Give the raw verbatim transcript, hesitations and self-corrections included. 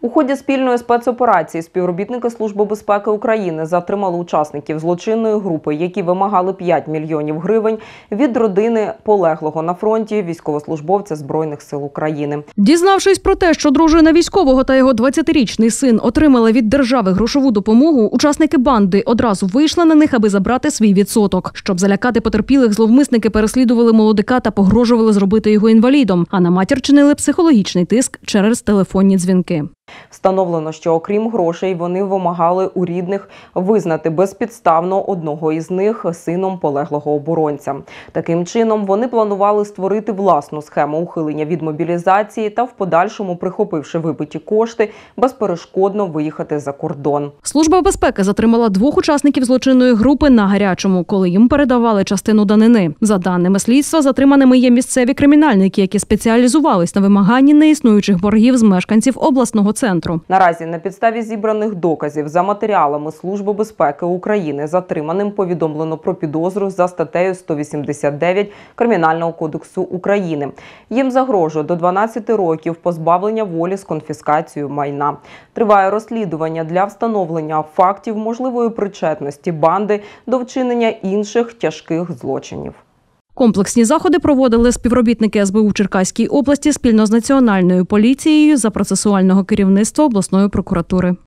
У ході спільної спецоперації співробітники Служби безпеки України затримали учасників злочинної групи, які вимагали п'ять мільйонів гривень від родини полеглого на фронті військовослужбовця Збройних сил України. Дізнавшись про те, що дружина військового та його двадцятирічний син отримали від держави грошову допомогу, учасники банди одразу вийшли на них, аби забрати свій відсоток. Щоб залякати потерпілих, зловмисники переслідували молодика та погрожували зробити його інвалідом, а на матір чинили психологічний тиск через телефонні дзвінки. Встановлено, що окрім грошей вони вимагали у рідних визнати безпідставно одного із них сином полеглого оборонця. Таким чином, вони планували створити власну схему ухилення від мобілізації та в подальшому, прихопивши вибиті кошти, безперешкодно виїхати за кордон. Служба безпеки затримала двох учасників злочинної групи на гарячому, коли їм передавали частину данини. За даними слідства, затриманими є місцеві кримінальники, які спеціалізувались на вимаганні неіснуючих боргів з мешканців обласного центру. Наразі на підставі зібраних доказів за матеріалами Служби безпеки України затриманим повідомлено про підозру за статтею сто вісімдесят дев'ять Кримінального кодексу України. Їм загрожує до дванадцяти років позбавлення волі з конфіскацією майна. Триває розслідування для встановлення фактів можливої причетності банди до вчинення інших тяжких злочинів. Комплексні заходи проводили співробітники ес бе у Черкаській області спільно з Національною поліцією за процесуального керівництва обласної прокуратури.